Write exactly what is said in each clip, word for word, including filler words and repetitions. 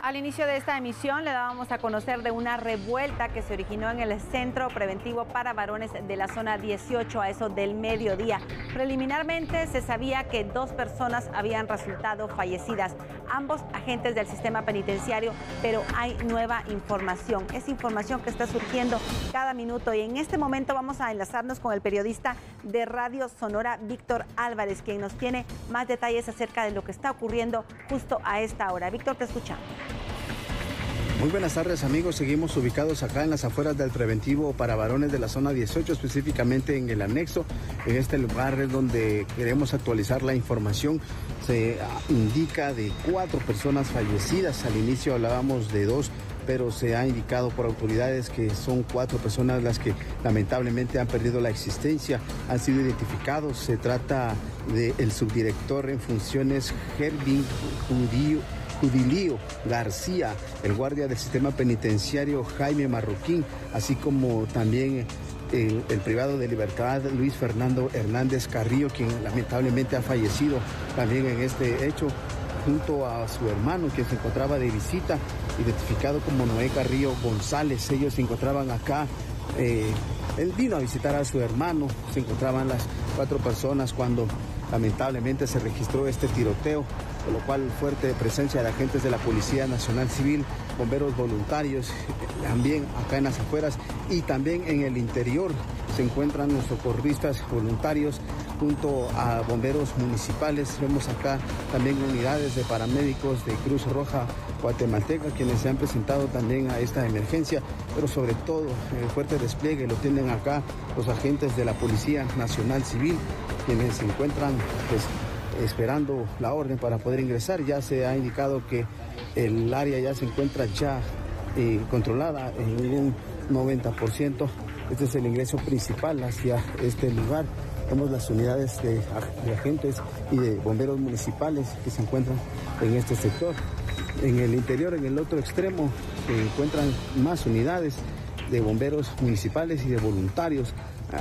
Al inicio de esta emisión le dábamos a conocer de una revuelta que se originó en el Centro Preventivo para Varones de la Zona dieciocho a eso del mediodía. Preliminarmente se sabía que dos personas habían resultado fallecidas, ambos agentes del sistema penitenciario, pero hay nueva información. Es información que está surgiendo cada minuto y en este momento vamos a enlazarnos con el periodista de Radio Sonora, Víctor Álvarez, quien nos tiene más detalles acerca de lo que está ocurriendo justo a esta hora. Víctor, te escuchamos. Muy buenas tardes, amigos. Seguimos ubicados acá en las afueras del preventivo para varones de la zona dieciocho, específicamente en el anexo. En este lugar es donde queremos actualizar la información. Se indica de cuatro personas fallecidas. Al inicio hablábamos de dos, pero se ha indicado por autoridades que son cuatro personas las que lamentablemente han perdido la existencia, han sido identificados. Se trata del subdirector en funciones Gervin Judío. Judilio García, el guardia del sistema penitenciario Jaime Marroquín, así como también el, el privado de libertad Luis Fernando Hernández Carrillo, quien lamentablemente ha fallecido también en este hecho, junto a su hermano, que se encontraba de visita, identificado como Noé Carrillo González. Ellos se encontraban acá, eh, él vino a visitar a su hermano, se encontraban las cuatro personas cuando lamentablemente se registró este tiroteo, con lo cual fuerte presencia de agentes de la Policía Nacional Civil, bomberos voluntarios, también acá en las afueras y también en el interior se encuentran los socorristas voluntarios junto a bomberos municipales. Vemos acá también unidades de paramédicos de Cruz Roja Guatemalteca, quienes se han presentado también a esta emergencia, pero sobre todo el fuerte despliegue lo tienen acá los agentes de la Policía Nacional Civil, quienes se encuentran pues esperando la orden para poder ingresar. Ya se ha indicado que el área ya se encuentra ya eh, controlada en un noventa por ciento. Este es el ingreso principal hacia este lugar. Vemos las unidades de, de agentes y de bomberos municipales que se encuentran en este sector. En el interior, en el otro extremo, se encuentran más unidades de bomberos municipales y de voluntarios.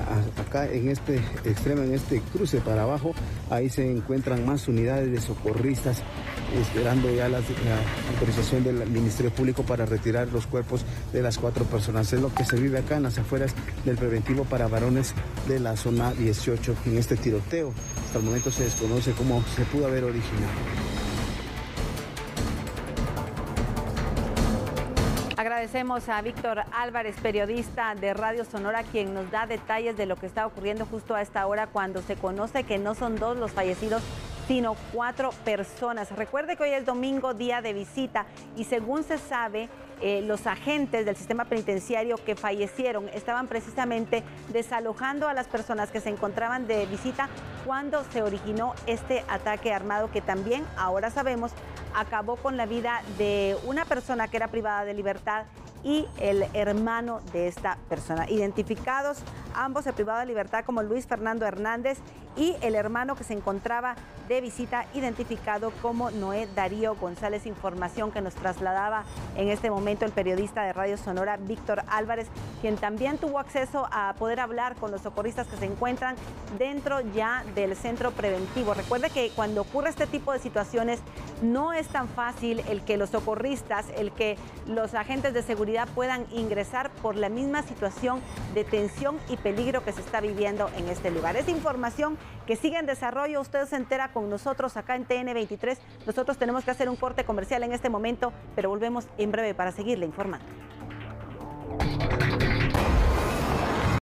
Acá en este extremo, en este cruce para abajo, ahí se encuentran más unidades de socorristas esperando ya la, la autorización del Ministerio Público para retirar los cuerpos de las cuatro personas. Es lo que se vive acá en las afueras del preventivo para varones de la zona dieciocho en este tiroteo. Hasta el momento se desconoce cómo se pudo haber originado. Agradecemos a Víctor Álvarez, periodista de Radio Sonora, quien nos da detalles de lo que está ocurriendo justo a esta hora, cuando se conoce que no son dos los fallecidos, sino cuatro personas. Recuerde que hoy es domingo, día de visita, y según se sabe, eh, los agentes del sistema penitenciario que fallecieron estaban precisamente desalojando a las personas que se encontraban de visita cuando se originó este ataque armado, que también ahora sabemos acabó con la vida de una persona que era privada de libertad y el hermano de esta persona. Identificados ambos, el privado de libertad como Luis Fernando Hernández y el hermano que se encontraba de visita, identificado como Noé Darío González. Información que nos trasladaba en este momento el periodista de Radio Sonora, Víctor Álvarez, quien también tuvo acceso a poder hablar con los socorristas que se encuentran dentro ya del centro preventivo. Recuerde que cuando ocurre este tipo de situaciones no es tan fácil el que los socorristas, el que los agentes de seguridad puedan ingresar por la misma situación de tensión y peligro que se está viviendo en este lugar. Es información que sigue en desarrollo. Usted se entera con nosotros acá en T N veintitrés. Nosotros tenemos que hacer un corte comercial en este momento, pero volvemos en breve para seguirle informando.